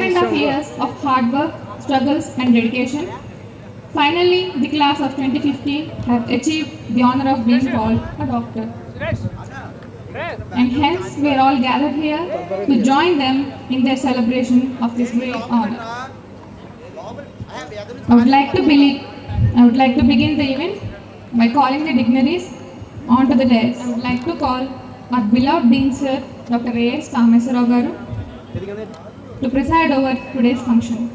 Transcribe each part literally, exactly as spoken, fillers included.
and a half years of hard work, struggles and dedication. Finally, the class of twenty fifteen have achieved the honor of being called a doctor. And hence we are all gathered here to join them in their celebration of this great honor. I would like to believe, I would like to begin the event by calling the dignitaries onto the dais. I would like to call our beloved Dean Sir, Doctor A S Kameswarao Garu, to preside over today's function.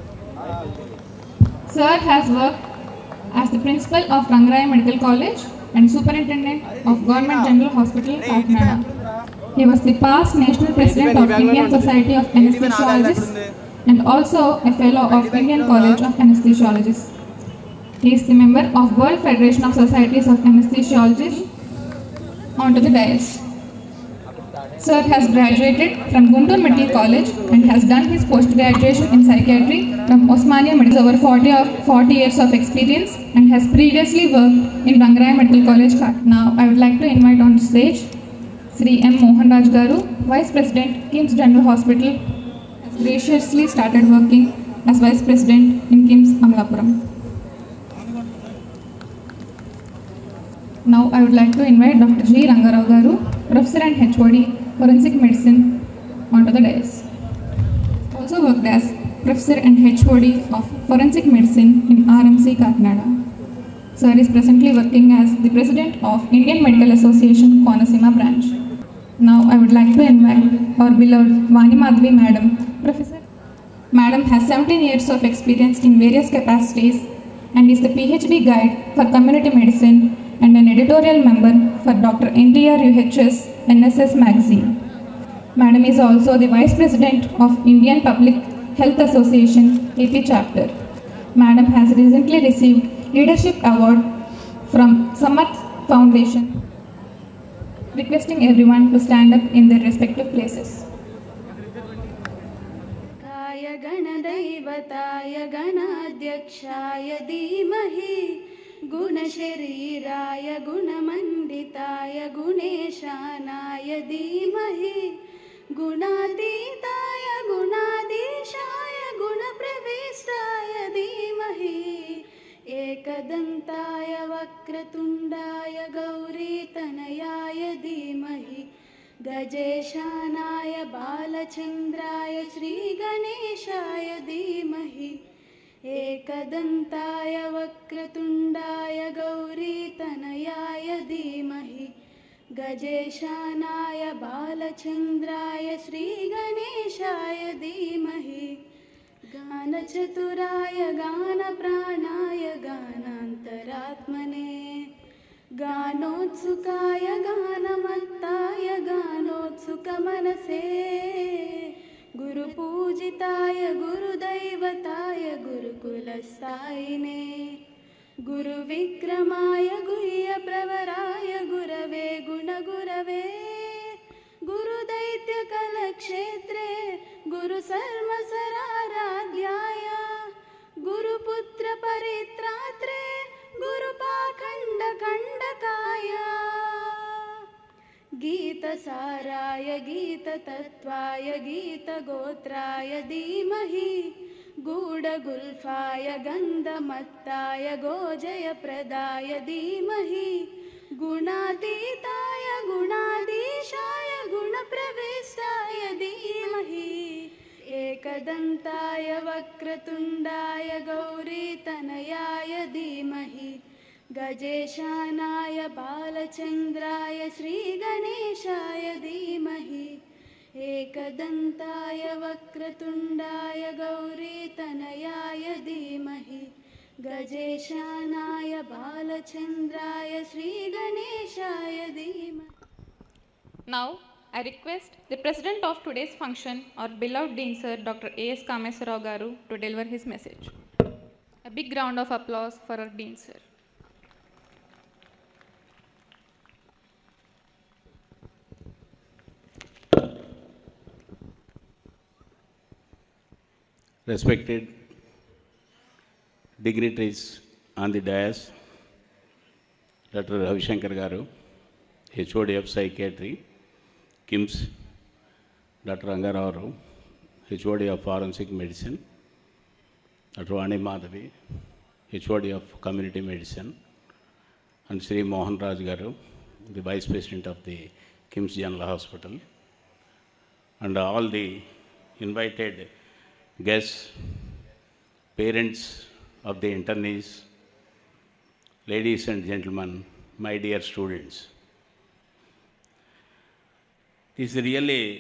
Sir has worked as the principal of Rangaraya Medical College and superintendent of Government General Hospital, Kakinada. He was the past national president of Indian Society of Anesthesiologists and also a fellow of Indian College of Anesthesiologists. He is the member of World Federation of Societies of Anesthesiologists. Onto the dais. Sir has graduated from Guntur Medical College and has done his post-graduation in psychiatry from Osmania Medical. Over forty, of, forty years of experience and has previously worked in Rangaraya Medical College. Now I would like to invite on stage Sri M. Mohan Raj Garu, Vice President, KIMS General Hospital, has graciously started working as Vice President in KIMS Amalapuram. Now I would like to invite Doctor G. Rangarao Garu, Professor and H O D, Forensic Medicine, onto the dais. Also worked as Professor and H O D of Forensic Medicine in R M C Kakinada. Sir is presently working as the President of Indian Medical Association, Konasima branch. Now I would like to invite our beloved Vani Madhavi Madam. Professor Madam has seventeen years of experience in various capacities and is the PhD guide for community medicine and an editorial member for Doctor N T R U H S N S S magazine. Madam is also the Vice President of Indian Public Health Association A P chapter. Madam has recently received Leadership Award from Samarth Foundation, requesting everyone to stand up in their respective places. Kaya Ganadaivataya Ganadhyakshaya Dhimahi Gunashariraya Gunamanditaya Guneshanaaya Dhimahi Gunatitaya Gunadishaya Gunapravistaya Dhimahi Ekadantaya Vakratundaya Gauritanayaya Dhimahi Gajeshanaya Balachandraya Sri Ganeshaya Dhimahi Ekadantaya Vakratundaya Gauritanayaya Dhimahi Gajeshanaya Balachandraya Sri Ganeshaya Dhimahi Ganachaturaya Ganapranaya Ganantaratmane Ganotsukaya Ganamattaya Ganotsukamanase Guru Pujitaya Guru Daivataya Guru Kulasthayine Guru Vikramaya Guhya Pravaraya Gurave Guna Gurave Guru Daitya Kalakshetre Guru Sarma Sararadhyaya Guru Putra Paritratre Guru Pakhanda Kandakaya Gita Saraya Gita Tattvaya Gita Gotraya Dhimahi Guda Gulfaya Gandha Mattaya Gojaya Pradaya Dhimahi Gunatitaya Gunadishaya Gunapravistaya Dhimahi Ekadantaya Vakratundaya Gauritanayaya Dhimahi Gajeshanaya Balachandraya Sri Ganeshaya Dhimahi Ekadantaya Vakratundaya Gauritanayaya Dhimahi Gajeshanaya Balachandraya Sri Ganeshaya Dhimahi. Now I request the President of today's function, our beloved Dean Sir, Doctor A S Kameswarao Garu, to deliver his message. A big round of applause for our Dean Sir. Respected dignitaries on the dais, Doctor Ravi Shankar Garu, H O D of Psychiatry, KIMS, Doctor Rangarao, H O D of Forensic Medicine, Doctor Vani Madhavi, H O D of Community Medicine, and Sri Mohan Raj Garu, the Vice President of the KIMS General Hospital, and all the invited guests, parents of the internees, ladies and gentlemen, my dear students. It is really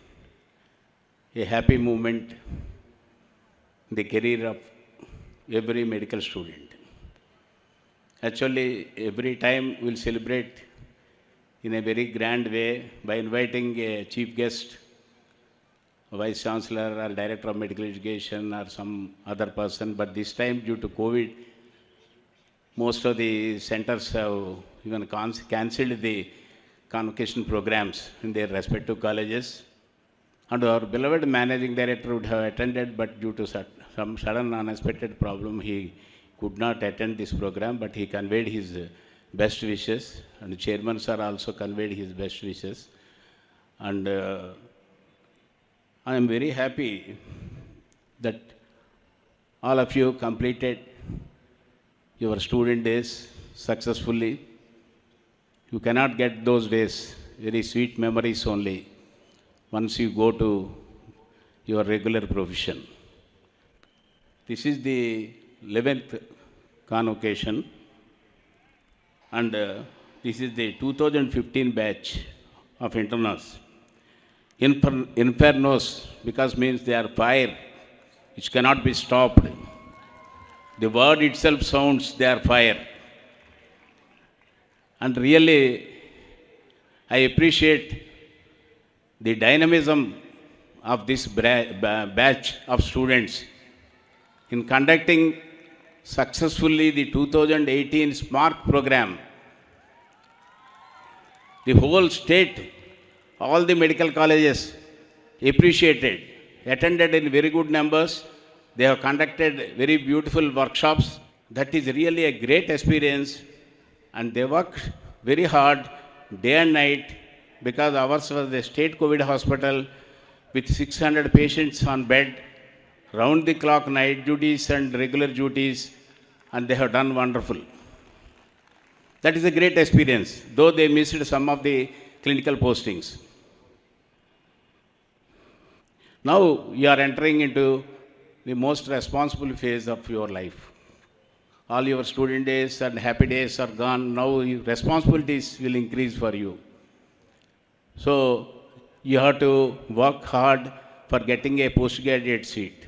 a happy moment in the career of every medical student. Actually, every time we'll celebrate in a very grand way by inviting a chief guest, a vice chancellor or director of medical education or some other person, but this time due to COVID, most of the centers have even cancelled the convocation programs in their respective colleges. And our beloved managing director would have attended, but due to some sudden unexpected problem, he could not attend this program, but he conveyed his best wishes, and the chairman sir also conveyed his best wishes. And uh, I am very happy that all of you completed your student days successfully. You cannot get those days, very sweet memories only, once you go to your regular profession. This is the eleventh convocation, and uh, this is the two thousand fifteen batch of internals. Infer infernos, because means they are fire, which cannot be stopped. The word itself sounds they are fire. And really, I appreciate the dynamism of this batch of students in conducting successfully the two thousand eighteen SMART program. The whole state, all the medical colleges appreciated, attended in very good numbers. They have conducted very beautiful workshops. That is really a great experience. And they worked very hard day and night, because ours was the state COVID hospital with six hundred patients on bed, round the clock night duties and regular duties, and they have done wonderful. That is a great experience, though they missed some of the clinical postings. Now you are entering into the most responsible phase of your life. All your student days and happy days are gone. Now responsibilities will increase for you. So you have to work hard for getting a postgraduate seat.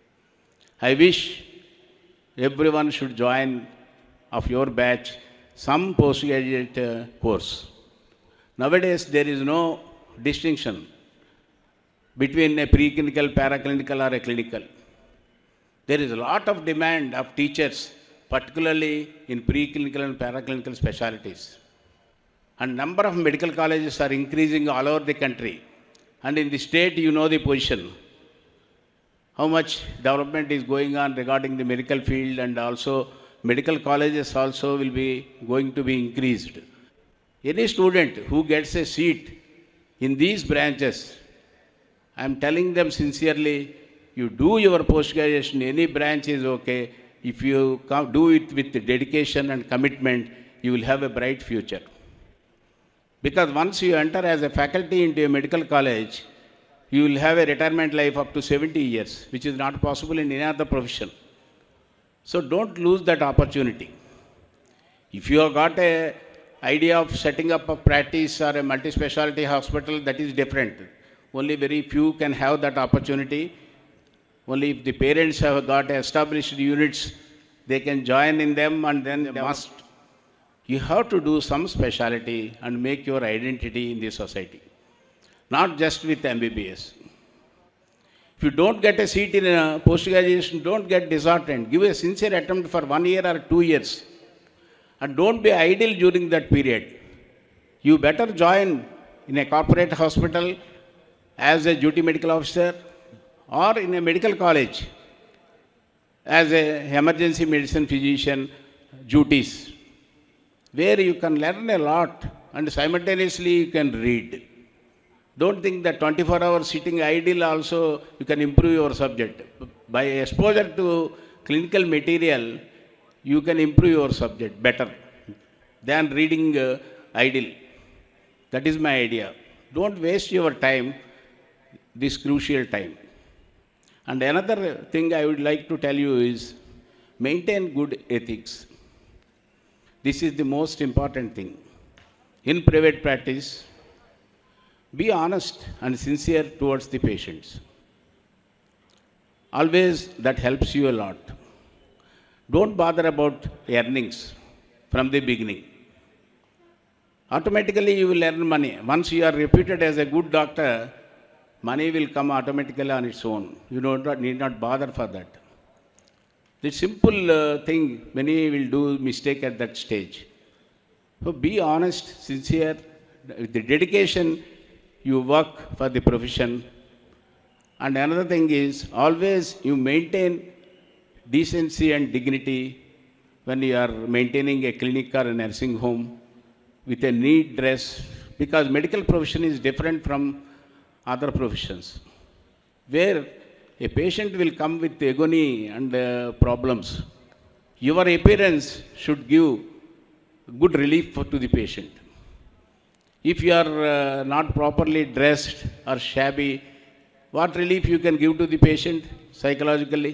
I wish everyone should join of your batch some postgraduate uh, course. Nowadays there is no distinction between a preclinical, paraclinical or a clinical. There is a lot of demand of teachers, particularly in preclinical and paraclinical specialties. And number of medical colleges are increasing all over the country. And in the state, you know the position. How much development is going on regarding the medical field, and also medical colleges also will be going to be increased. Any student who gets a seat in these branches, I am telling them sincerely, you do your post-graduation, any branch is okay. If you come, do it with dedication and commitment, you will have a bright future. Because once you enter as a faculty into a medical college, you will have a retirement life up to seventy years, which is not possible in any other profession. So don't lose that opportunity. If you have got an idea of setting up a practice or a multi-specialty hospital, that is different. Only very few can have that opportunity. Only if the parents have got established units, they can join in them, and then they must. You have to do some specialty and make your identity in the society, not just with M B B S. If you don't get a seat in a post-graduation, don't get disheartened. Give a sincere attempt for one year or two years. And don't be idle during that period. You better join in a corporate hospital as a duty medical officer, or in a medical college as a emergency medicine physician duties, where you can learn a lot and simultaneously you can read. Don't think that twenty-four hours sitting idle also you can improve your subject. By exposure to clinical material, you can improve your subject better than reading uh, idle. That is my idea. Don't waste your time, this crucial time. And another thing I would like to tell you is maintain good ethics. This is the most important thing. In private practice, be honest and sincere towards the patients. Always that helps you a lot. Don't bother about earnings from the beginning. Automatically you will earn money. Once you are reputed as a good doctor, money will come automatically on its own. You do not, need not bother for that. The simple uh, thing, many will do mistake at that stage. So be honest, sincere, with the dedication you work for the profession. And another thing is, always you maintain decency and dignity when you are maintaining a clinic or a nursing home with a neat dress, because medical profession is different from other professions, where a patient will come with agony and uh, problems. Your appearance should give good relief for, to the patient. If you are uh, not properly dressed or shabby, what relief you can give to the patient psychologically?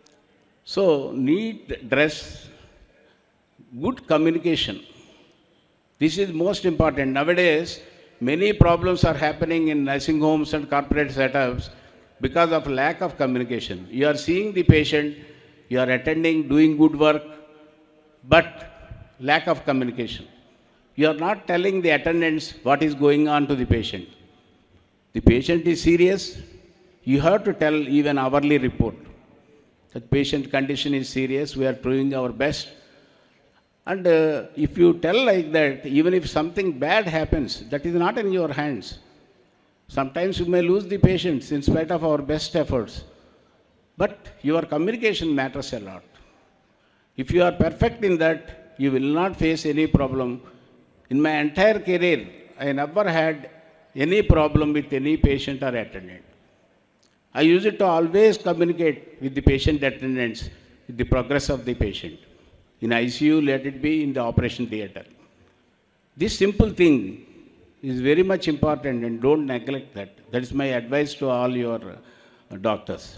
So, neat dress, good communication. This is most important. Nowadays, many problems are happening in nursing homes and corporate setups because of lack of communication. You are seeing the patient, you are attending, doing good work, but lack of communication. You are not telling the attendants what is going on to the patient. The patient is serious, you have to tell even hourly report. The patient condition is serious, we are doing our best. And uh, if you tell like that, even if something bad happens, that is not in your hands. Sometimes you may lose the patients in spite of our best efforts. But your communication matters a lot. If you are perfect in that, you will not face any problem. In my entire career, I never had any problem with any patient or attendant. I used to always communicate with the patient attendants with the progress of the patient. In I C U, let it be in the operation theatre. This simple thing is very much important, and don't neglect that. That is my advice to all your uh, doctors.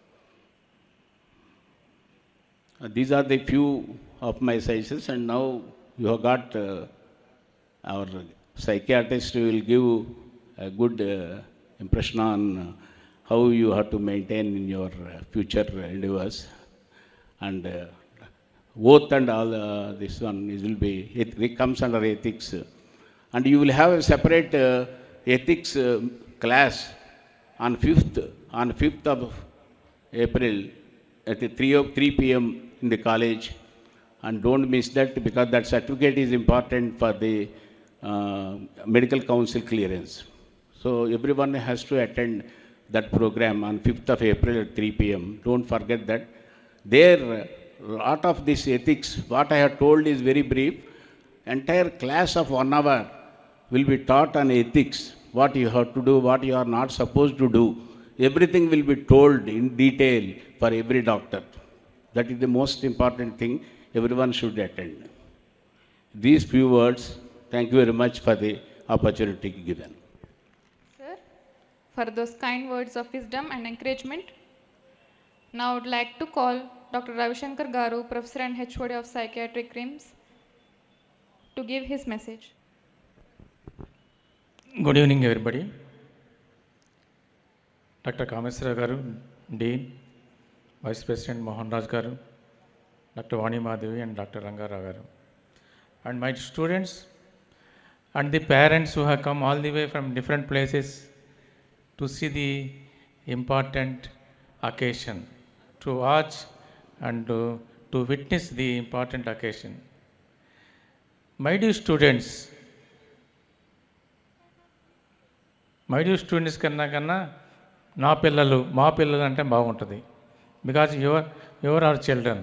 Uh, these are the few of my suggestions, and now you have got uh, our psychiatrist who will give a good uh, impression on uh, how you have to maintain in your uh, future endeavors. And uh, oath and all uh, this one is will be, it, it comes under ethics. And you will have a separate uh, ethics uh, class on fifth, on fifth of April at three p m in the college. And don't miss that, because that certificate is important for the uh, medical council clearance. So everyone has to attend that program on fifth of April at three p m Don't forget that. There, lot of this ethics, what I have told is very brief. Entire class of one hour will be taught on ethics, what you have to do, what you are not supposed to do. Everything will be told in detail for every doctor. That is the most important thing everyone should attend. These few words, thank you very much for the opportunity given. Sir, for those kind words of wisdom and encouragement, now I would like to call Doctor Ravishankar Garu, Professor and H O D of Psychiatric Crimes, to give his message. Good evening, everybody. Doctor Kameswara Garu, Dean, Vice President Mohan Raj Garu, Doctor Vani Madhavi, and Doctor Ranga Rao Garu, and my students and the parents who have come all the way from different places to see the important occasion, to watch and to, to witness the important occasion. My dear students, my dear students కన్నా కన్నా నా పిల్లలు మా పిల్లలు అంటే బాగుంటుంది, because you are you are our children.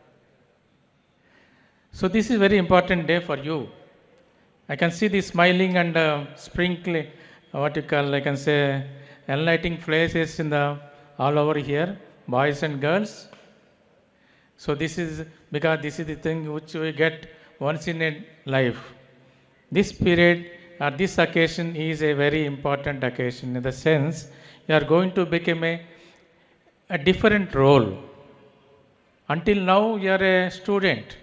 So this is very important day for you. I can see the smiling and uh, sprinkling what you call, I can say, enlightening places in the all over here, boys and girls. So this is because this is the thing which we get once in a life. This period or this occasion is a very important occasion in the sense you are going to become a, a different role. Until now you are a student,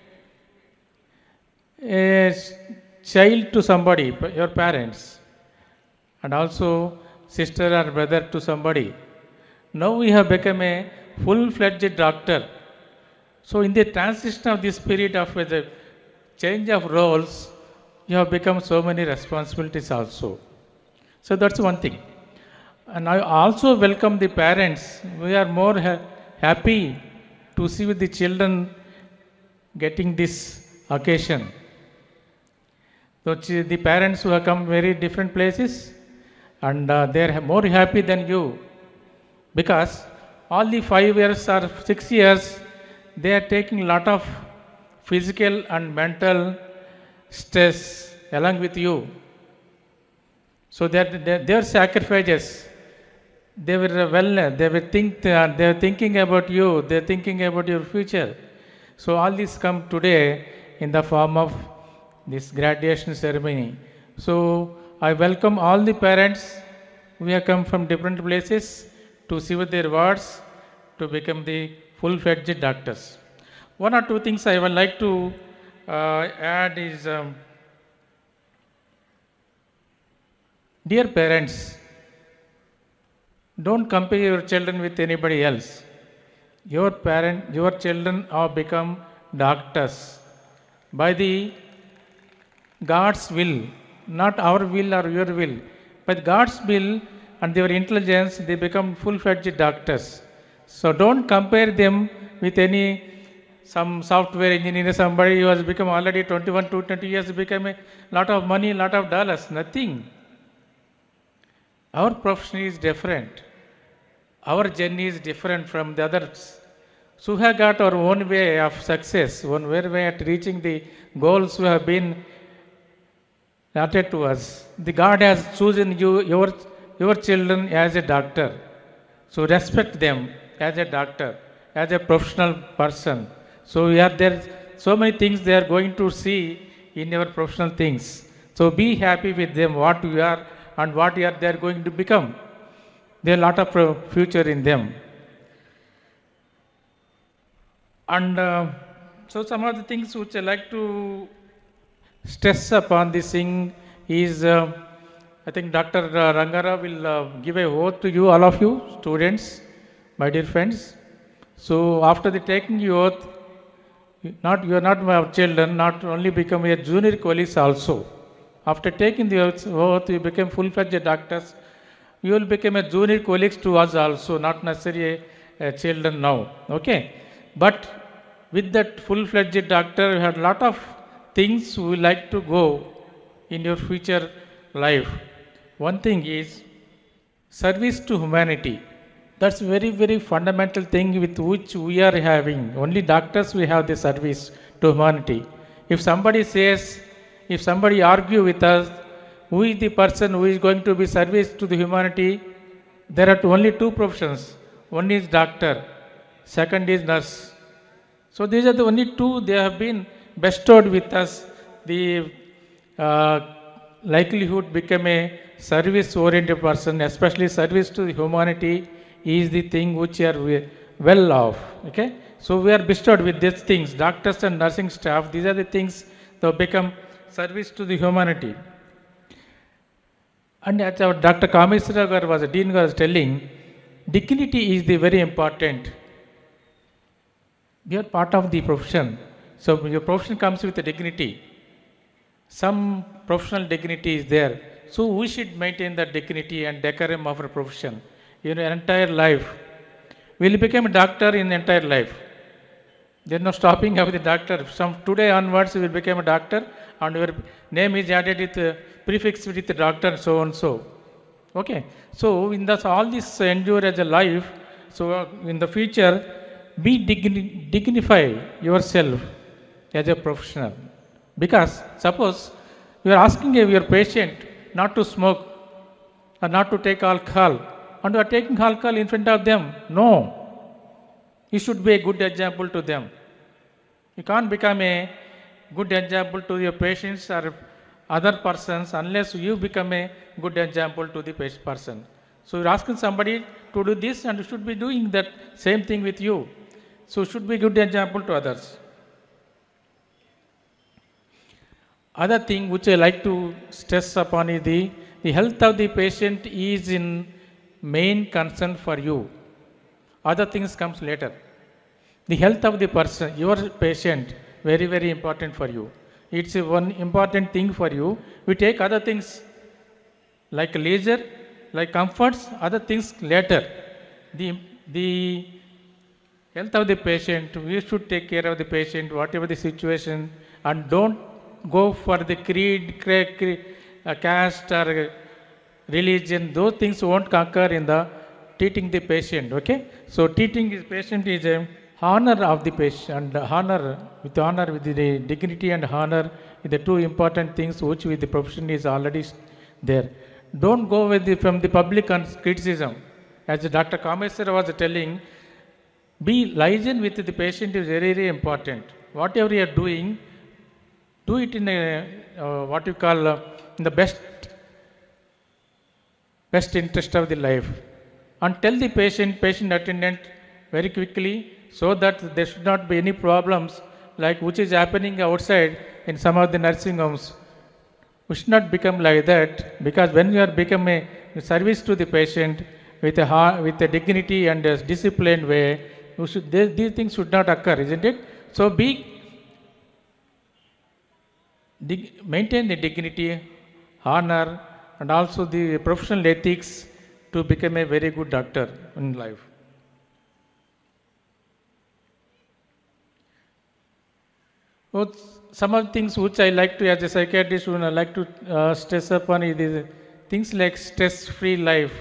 a child to somebody, your parents, and also sister or brother to somebody. Now we have become a full-fledged doctor. So in the transition of this period of the change of roles, you have become so many responsibilities also. So that's one thing. And I also welcome the parents. We are more ha happy to see with the children getting this occasion. So the parents who have come very different places, and uh, they are more happy than you, because all the five years or six years they are taking a lot of physical and mental stress along with you. So that their, their sacrifices, they were well, they were think, they are thinking about you, they are thinking about your future. So all this come today in the form of this graduation ceremony. So I welcome all the parents who have come from different places to see with their wards to become the full-fledged doctors. One or two things I would like to uh, add is, um, dear parents, don't compare your children with anybody else. Your parent, your children have become doctors by the God's will, not our will or your will. By God's will and their intelligence, they become full-fledged doctors. So don't compare them with any some software engineer, somebody who has become already twenty-one to twenty years, become a lot of money, lot of dollars, nothing. Our profession is different. Our journey is different from the others. So we have got our own way of success, one way at reaching the goals we have been allotted to us. The God has chosen you, your, your children as a doctor. So respect them as a doctor, as a professional person. So we are there, so many things they are going to see in your professional things. So be happy with them, what you are and what you are they are going to become. There are a lot of future in them. And uh, so some of the things which I like to stress upon this thing is, uh, I think Doctor Rangara will uh, give a oath to you, all of you, students, my dear friends. So after the taking the oath, not, you are not my children, not only become your junior colleagues also. After taking the oath, you become full-fledged doctors. You will become a junior colleagues to us also, not necessarily a, a children now. Okay? But with that full-fledged doctor, you have a lot of things we like to go in your future life. One thing is service to humanity. That's very, very fundamental thing with which we are having. Only doctors we have the service to humanity. If somebody says, if somebody argue with us, who is the person who is going to be service to the humanity? There are only two professions. One is doctor, second is nurse. So these are the only two they have been bestowed with us. The uh, likelihood become a service-oriented person, especially service to the humanity, is the thing which are well off. Okay? So we are bestowed with these things. Doctors and nursing staff, these are the things that become service to the humanity. And as our Doctor Kameswara Garu was, Dean was telling, dignity is the very important. We are part of the profession. So your profession comes with a dignity. Some professional dignity is there. So we should maintain that dignity and decorum of our profession in your entire life. We will become a doctor in entire life. There is no stopping of the doctor. From today onwards, you will become a doctor and your name is added with uh, prefix with the doctor, so and so. Okay. So in this, all this endure as a life. So uh, in the future, be digni dignify yourself as a professional. Because suppose you are asking your patient not to smoke, or not to take alcohol, and you are taking alcohol in front of them. No. You should be a good example to them. You can't become a good example to your patients or other persons unless you become a good example to the patient person. So you're asking somebody to do this and you should be doing that same thing with you. So should be good example to others. Other thing which I like to stress upon is the, the health of the patient is in main concern for you. Other things comes later. The health of the person, your patient, very, very important for you. It's a one important thing for you. We take other things like leisure, like comforts, other things later. The, the health of the patient, we should take care of the patient, whatever the situation, and don't go for the creed, creed, creed uh, caste or religion. Those things won't conquer in the treating the patient, okay? So treating the patient is a honor of the patient, and honor, with honor, with the dignity and honor, is the two important things which with the profession is already there. Don't go with the, from the public criticism. As Doctor Kameswar was telling, be liaison with the patient is very, very important. Whatever you are doing, do it in a, uh, what you call, uh, in the best, best interest of the life. And tell the patient, patient attendant very quickly, so that there should not be any problems like which is happening outside in some of the nursing homes. We should not become like that, because when you are become a service to the patient with a, with a dignity and a disciplined way, you should, they, these things should not occur, isn't it? So be, dig, maintain the dignity, honor, and also the professional ethics to become a very good doctor in life. Well, some of the things which I like to, as a psychiatrist, I like to uh, stress upon is the things like stress-free life.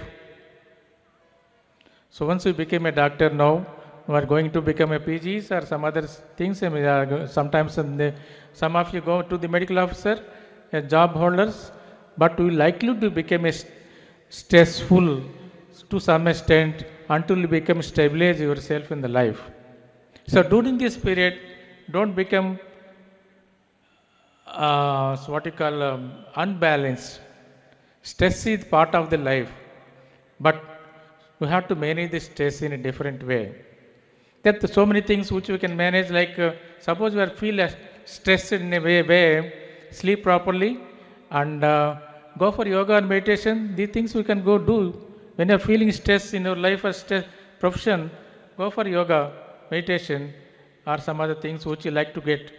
So once you became a doctor now, you are going to become a P Gs or some other things. I mean, uh, sometimes the, some of you go to the medical officer, a job holders, but you likely to become a stressful to some extent until you become stabilize yourself in the life. So during this period, don't become uh, so what you call um, unbalanced. Stress is part of the life, but we have to manage the stress in a different way. There are so many things which we can manage, like uh, suppose we are feel stressed in a way, way sleep properly and uh, go for yoga and meditation. These things we can go do. When you are feeling stress in your life or stress profession, go for yoga, meditation, or some other things which you like to get.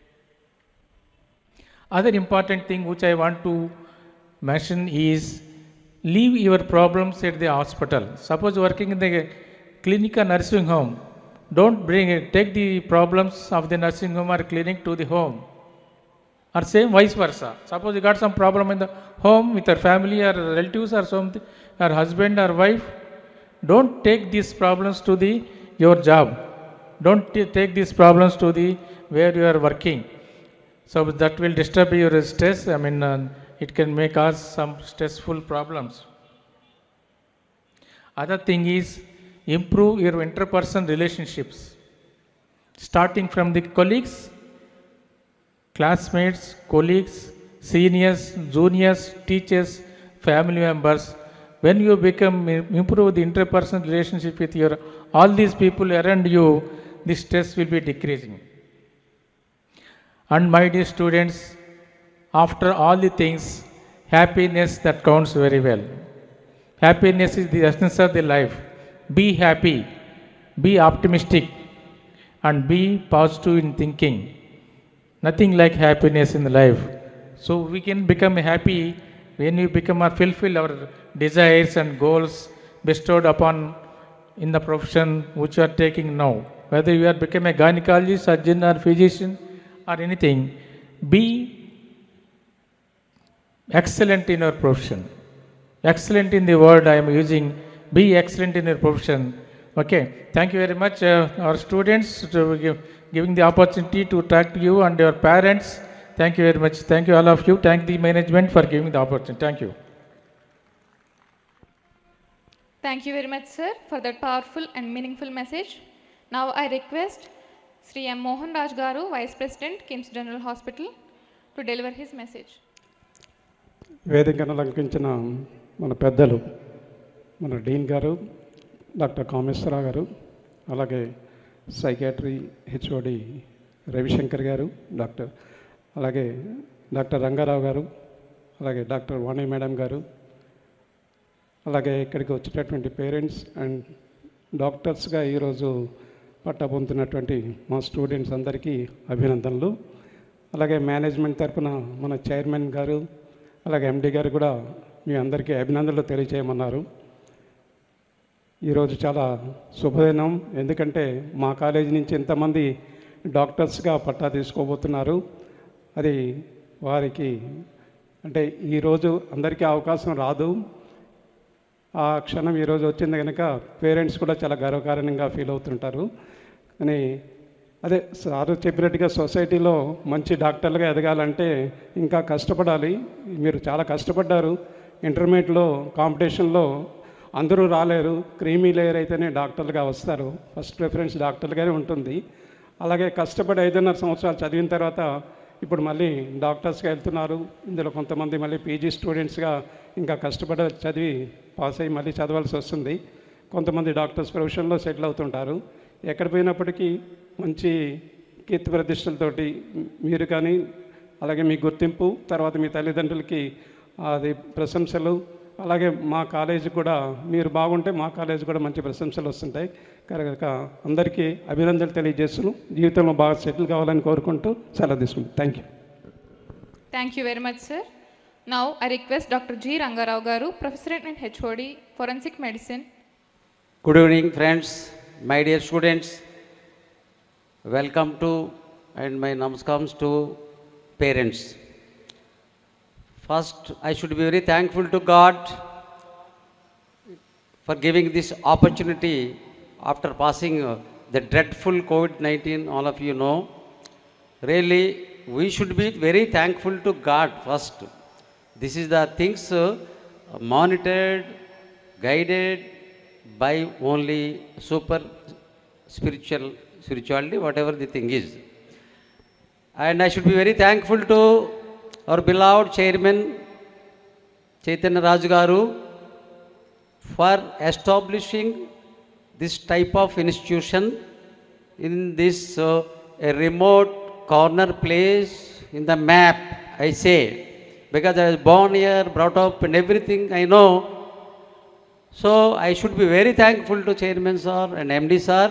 Other important thing which I want to mention is leave your problems at the hospital. Suppose working in the clinic or nursing home, don't bring it, take the problems of the nursing home or clinic to the home. Or same vice versa. Suppose you got some problem in the home with your family or relatives or something, or husband or wife, don't take these problems to the your job. Don't take these problems to the where you are working. So that will disturb your stress. I mean, uh, it can make us some stressful problems. Other thing is improve your interpersonal relationships, starting from the colleagues, classmates, colleagues, seniors, juniors, teachers, family members. When you become improve the interpersonal relationship with your all these people around you, the stress will be decreasing. And my dear students, after all the things, happiness that counts very well. Happiness is the essence of the life. Be happy, be optimistic, and be positive in thinking. Nothing like happiness in the life. So we can become happy when we become or fulfill our desires and goals bestowed upon in the profession which you are taking now. Whether you are become a gynecologist, surgeon, or physician, or anything, be excellent in your profession. Excellent in the word I am using. Be excellent in your profession. Okay. Thank you very much, uh, our students, to give, giving the opportunity to talk to you and your parents. Thank you very much. Thank you all of you. Thank the management for giving the opportunity. Thank you. Thank you very much, sir, for that powerful and meaningful message. Now I request Sri M. Mohan Raj Garu, Vice President, KIMS General Hospital, to deliver his message. వేదికను అలంకరించిన మన పెద్దలు మన డీన్ గారు, doctor Kameswara Rao గారు, అలాగే psychiatry HOD Ravishankar గారు, doctor అలాగే డాక్టర్ రంగారావు గారు, అలాగే డాక్టర్ వాణి మేడం గారు, అలాగే ఇక్కడికి వచ్చేటటువంటి పేరెంట్స్ అండ్ డాక్టర్స్గా ఈరోజు పట్టా పొందుతున్నటువంటి మా స్టూడెంట్స్ అందరికీ అభినందనలు. అలాగే మేనేజ్మెంట్ తరఫున మన చైర్మన్ గారు అలాగే ఎండి గారు కూడా మీ అందరికీ అభినందనలు తెలియజేయమన్నారు. ఈరోజు చాలా శుభదినం, ఎందుకంటే మా కాలేజీ నుంచి ఎంతమంది డాక్టర్స్గా పట్టా తీసుకోబోతున్నారు. అది వారికి అంటే ఈరోజు అందరికీ అవకాశం రాదు. ఆ క్షణం ఈరోజు వచ్చింది కనుక పేరెంట్స్ కూడా చాలా గర్వకారణంగా ఫీల్ అవుతుంటారు. కానీ అదే సారు చెప్పినట్టుగా సొసైటీలో మంచి డాక్టర్లుగా ఎదగాలంటే ఇంకా కష్టపడాలి. మీరు చాలా కష్టపడ్డారు. ఇంటర్మీడియట్లో కాంపిటీషన్లో అందరూ రాలేరు, క్రీమీ లేయర్ అయితేనే డాక్టర్లుగా వస్తారు. ఫస్ట్ ప్రిఫరెన్స్ డాక్టర్లుగానే ఉంటుంది. అలాగే కష్టపడి ఐదున్నర సంవత్సరాలు చదివిన తర్వాత ఇప్పుడు మళ్ళీ డాక్టర్స్గా వెళ్తున్నారు. ఇందులో కొంతమంది మళ్ళీ పీజీ స్టూడెంట్స్గా ఇంకా కష్టపడి చదివి పాస్ అయ్యి మళ్ళీ చదవాల్సి వస్తుంది. కొంతమంది డాక్టర్స్ ప్రొఫెషన్లో సెటిల్ అవుతుంటారు. ఎక్కడ పోయినప్పటికీ మంచి కీర్తి ప్రతిష్టలతోటి మీరు కానీ అలాగే మీ గుర్తింపు, తర్వాత మీ తల్లిదండ్రులకి అది ప్రశంసలు, అలాగే మా కాలేజీ కూడా మీరు బాగుంటే మా కాలేజీ కూడా మంచి ప్రశంసలు వస్తుంటాయి కనుక అందరికీ అభినందనలు తెలియజేస్తున్నాను. జీవితంలో బాగా సెటిల్ కావాలని కోరుకుంటూ సెలవు తీసుకుంటాను. Thank you. Thank you very much, sir. Now I request Doctor G. Rangarao Garu, Professor and H O D, Forensic Medicine. Good evening, friends, my dear students. Welcome to and my namaskars to parents. First, I should be very thankful to God for giving this opportunity after passing uh, the dreadful COVID nineteen, all of you know. Really, we should be very thankful to God first. This is the things uh, monitored, guided by only super spiritual spirituality, whatever the thing is. And I should be very thankful to our beloved chairman Chaitanya Raj Garu for establishing this type of institution in this uh, a remote corner place in the map, I say, because I was born here, brought up and everything I know. So I should be very thankful to Chairman sir and M D sir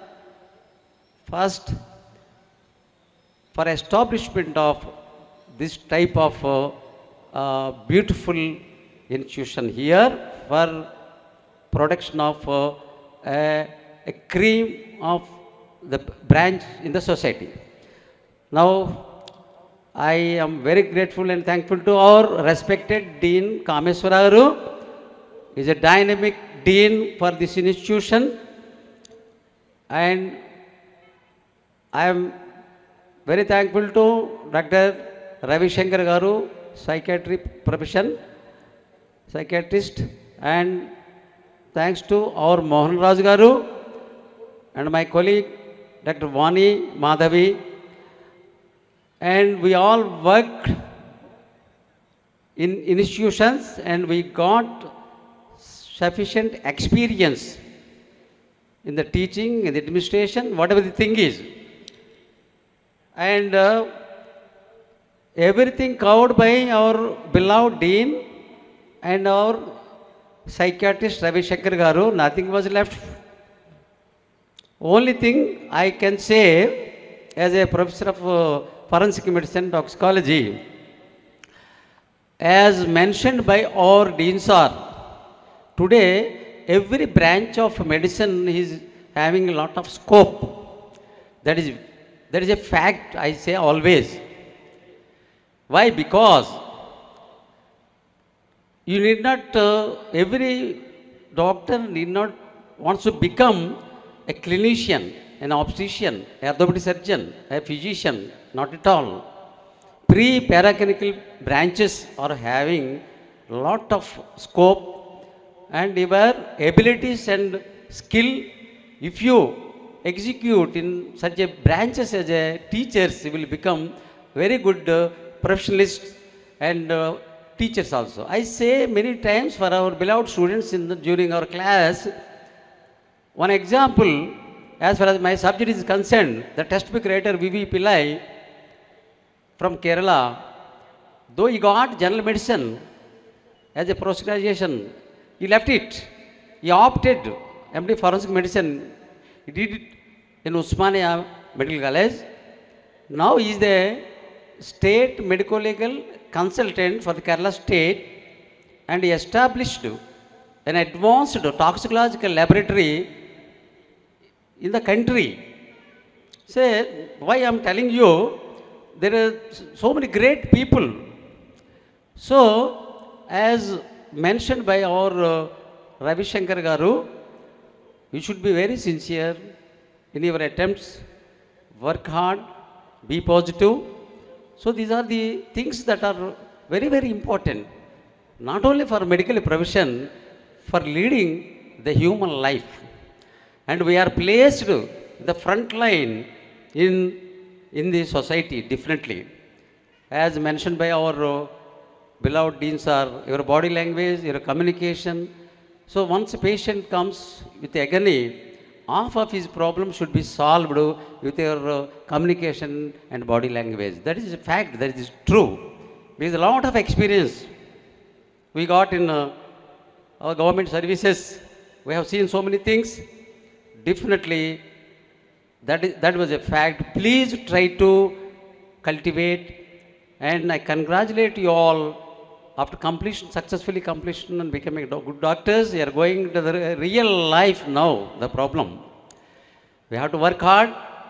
first for establishment of this type of uh, uh, beautiful institution here for production of uh, a, a cream of the branch in the society. Now, I am very grateful and thankful to our respected Dean Kameswara. He is a dynamic dean for this institution, and I am very thankful to Doctor Ravi Shankar Garu, psychiatry profession, psychiatrist, and thanks to our Mohan Raj Garu and my colleague Doctor Vani Madhavi. And we all worked in institutions and we got sufficient experience in the teaching, in the administration, whatever the thing is. And uh, everything covered by our beloved Dean and our psychiatrist Ravi Shankar Garu, nothing was left. Only thing I can say as a professor of uh, forensic medicine toxicology, as mentioned by our Dean sir, today every branch of medicine is having a lot of scope. That is, that is a fact, I say always. Why? Because you need not, uh, every doctor need not wants to become a clinician, an obstetrician, an orthopedic surgeon, a physician, not at all. Pre-paraclinical branches are having lot of scope and your abilities and skill, if you execute in such a branches as a teachers, you will become very good uh, professionalists and uh, teachers also. I say many times for our beloved students in the, during our class, one example, as far as my subject is concerned, the textbook writer V V Pillai from Kerala, though he got general medicine as a post-graduation, he left it. He opted M D forensic medicine. He did it in Usmania Medical College. Now he is the state medical legal consultant for the Kerala state, and he established an advanced toxicological laboratory in the country. Say, why I am telling you, there are so many great people. So, as mentioned by our uh, Ravi Shankar Garu, you should be very sincere in your attempts, work hard, be positive. So, these are the things that are very, very important, not only for medical profession, for leading the human life. And we are placed in the front line in, in the society differently. As mentioned by our uh, beloved Dean sir, your body language, your communication. So once a patient comes with agony, half of his problem should be solved with your uh, communication and body language. That is a fact, that is true. Because a lot of experience we got in uh, our government services. We have seen so many things. Definitely, that, is, that was a fact. Please try to cultivate, and I congratulate you all after completion, successfully completion and becoming do good doctors. You are going to the real life now, the problem. We have to work hard.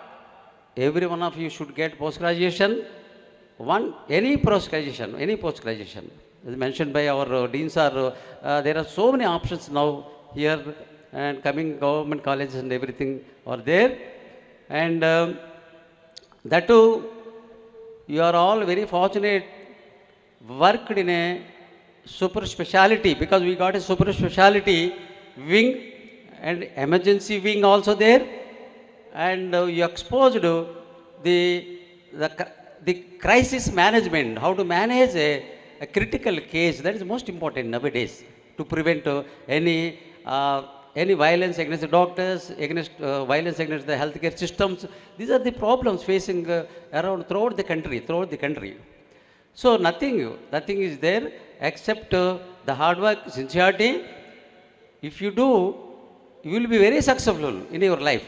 Every one of you should get post-graduation. One, any post-graduation, any post-graduation. As mentioned by our uh, deans, are, uh, there are so many options now here, and coming government colleges and everything are there. And um, that too, you are all very fortunate, worked in a super speciality, because we got a super speciality wing and emergency wing also there, and uh, you exposed to the, the, the crisis management, how to manage a, a critical case. That is most important nowadays, to prevent uh, any uh, any violence against the doctors, against uh, violence against the healthcare systems. These are the problems facing uh, around throughout the country, throughout the country. So nothing, nothing is there except uh, the hard work, sincerity. If you do, you will be very successful in your life.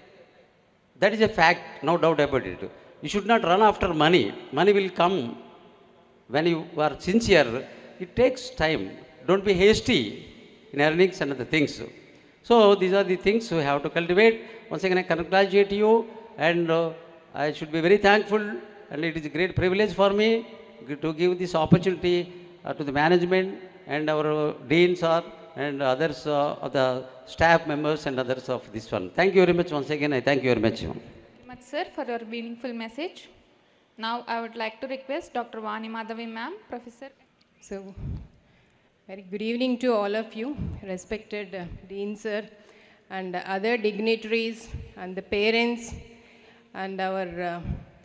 That is a fact, no doubt about it. You should not run after money. Money will come when you are sincere. It takes time. Don't be hasty in earnings and other things. So these are the things we have to cultivate. Once again, I congratulate you, and uh, I should be very thankful, and it is a great privilege for me to give this opportunity uh, to the management and our uh, deans are, and others uh, of the staff members and others of this one. Thank you very much. Once again, I thank you very much. Thank you much, sir, for your meaningful message. Now I would like to request Doctor Vani Madhavi ma'am, Professor. So, very good evening to all of you, respected uh, Dean sir, and uh, other dignitaries, and the parents, and our uh,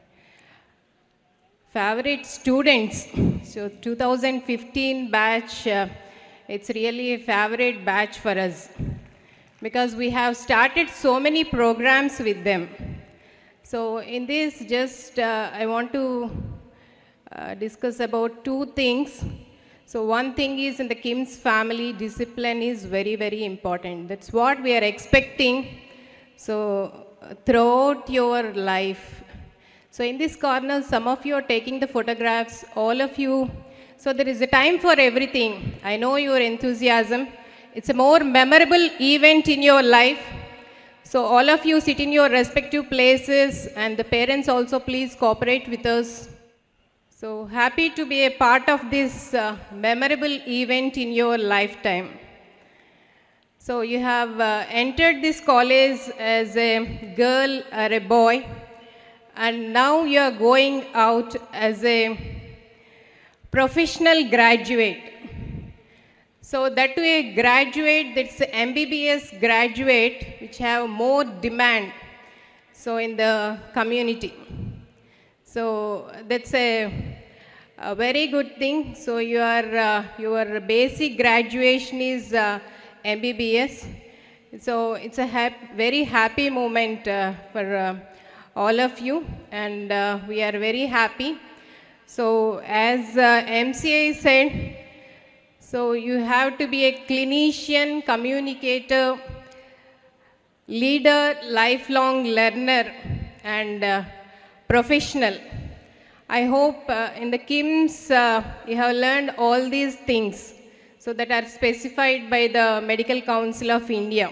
favorite students. So, two thousand fifteen batch, uh, it's really a favorite batch for us, because we have started so many programs with them. So, in this, just uh, I want to uh, discuss about two things. So one thing is, in the Kim's family, discipline is very, very important. That's what we are expecting. So uh, throughout your life. So in this corner, some of you are taking the photographs, all of you. So there is a time for everything. I know your enthusiasm. It's a more memorable event in your life. So all of you sit in your respective places, and the parents also please cooperate with us. So happy to be a part of this uh, memorable event in your lifetime. So you have uh, entered this college as a girl or a boy, and now you are going out as a professional graduate. So that to a graduate, that's a M B B S graduate, which have more demand, so in the community. So that's a, a very good thing. So your, uh, your basic graduation is uh, M B B S. So it's a hap very happy moment uh, for uh, all of you, and uh, we are very happy. So as uh, M C A said, so you have to be a clinician, communicator, leader, lifelong learner, and uh, professional. I hope uh, in the KIMS uh, you have learned all these things, so that are specified by the Medical Council of India.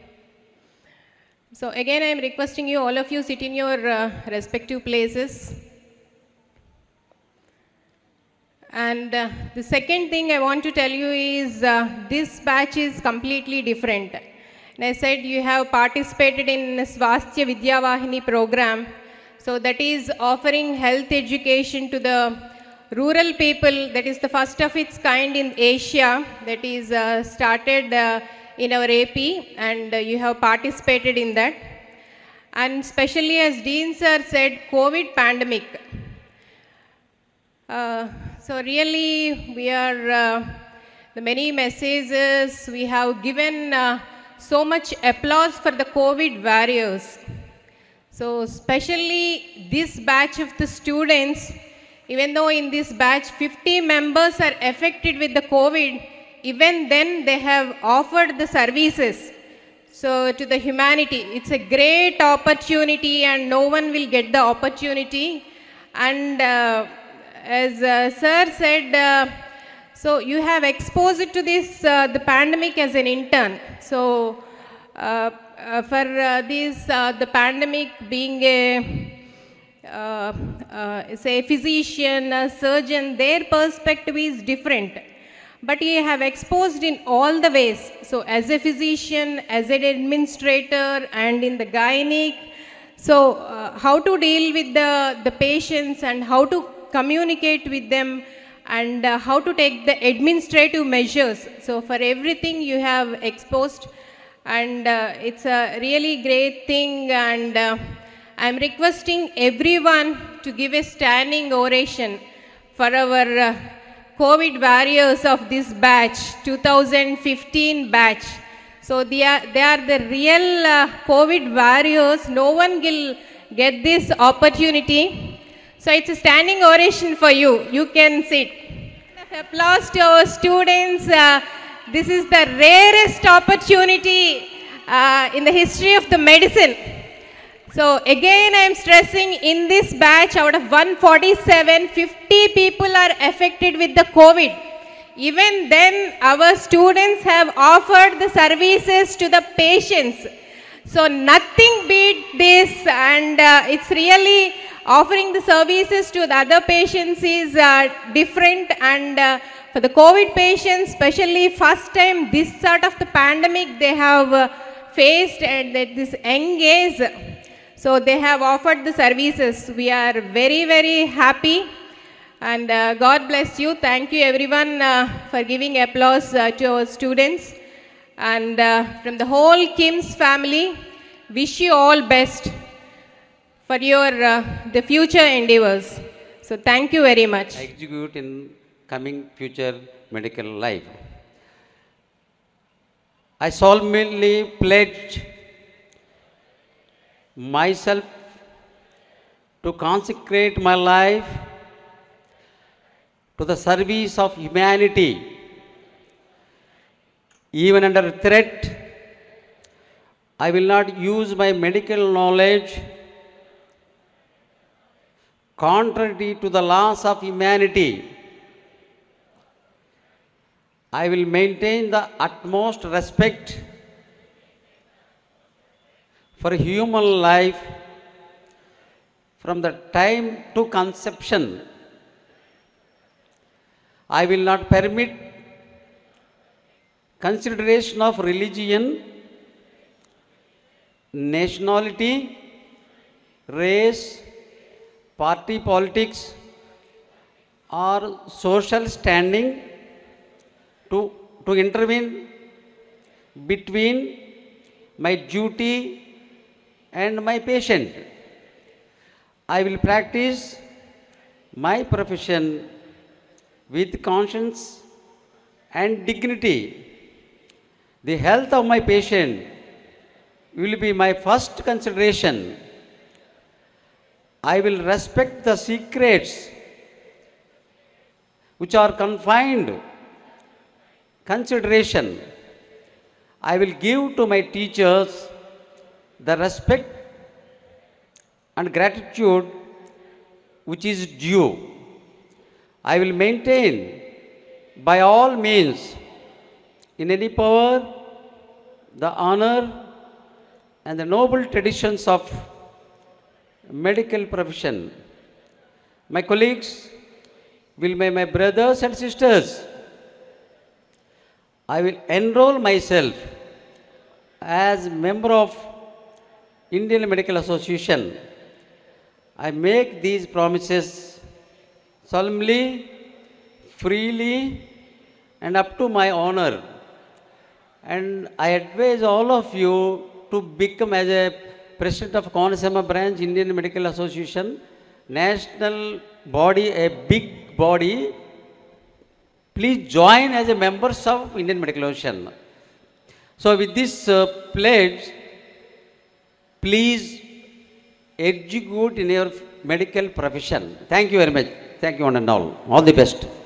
So again, I am requesting you, all of you, sit in your uh, respective places. And uh, the second thing I want to tell you is uh, this batch is completely different. And I said you have participated in Swasthya Vidya Vahini program. So that is offering health education to the rural people. That is the first of its kind in Asia. That is uh, started uh, in our A P, and uh, you have participated in that. And especially, as Dean Sir said, COVID pandemic. Uh, so really we are, uh, the many messages we have given uh, so much applause for the COVID warriors. So especially this batch of the students, even though in this batch fifty members are affected with the COVID, even then they have offered the services. So to the humanity, it's a great opportunity, and no one will get the opportunity. And uh, as uh, Sir said, uh, so you have exposed to this, uh, the pandemic as an intern. So uh, uh, for uh, this, uh, the pandemic being a, uh, uh, say, a physician, a surgeon, their perspective is different. But you have exposed in all the ways. So as a physician, as an administrator, and in the gynec, so uh, how to deal with the, the patients, and how to communicate with them, and uh, how to take the administrative measures. So for everything you have exposed, and uh, it's a really great thing. And uh, I'm requesting everyone to give a standing ovation for our uh, COVID warriors of this batch, two thousand fifteen batch. So they are, they are the real uh, COVID warriors. No one will get this opportunity. So it's a standing oration for you. You can sit. Applause to our students. Uh, this is the rarest opportunity uh, in the history of the medicine. So again, I am stressing, in this batch, out of one forty-seven, fifty people are affected with the COVID. Even then, our students have offered the services to the patients. So nothing beat this, and uh, it's really offering the services to the other patients is uh, different. And uh, for the COVID patients, especially first time this sort of the pandemic they have uh, faced at this young age. So they have offered the services. We are very, very happy, and uh, God bless you. Thank you everyone uh, for giving applause uh, to our students. And uh, from the whole KIMS family, wish you all best for your uh, the future endeavors. So thank you very much. Execute in coming future medical life. I solemnly pledge myself to consecrate my life to the service of humanity. Even under threat, I will not use my medical knowledge contrary to the laws of humanity. I will maintain the utmost respect for human life from the time to conception. I will not permit consideration of religion, nationality, race, party politics, or social standing to to intervene between my duty and my patient. I will practice my profession with conscience and dignity. The health of my patient will be my first consideration. I will respect the secrets which are confined consideration. I will give to my teachers the respect and gratitude which is due. I will maintain by all means in any power the honor and the noble traditions of medical profession. My colleagues will be my brothers and sisters. I will enroll myself as member of Indian Medical Association. I make these promises solemnly, freely, and up to my honor. And I advise all of you to become as a president of Konaseema branch, Indian Medical Association, national body, a big body. Please join as a members of Indian Medical Association. So with this uh, pledge, please execute in your medical profession. Thank you very much. Thank you one and all. All the best.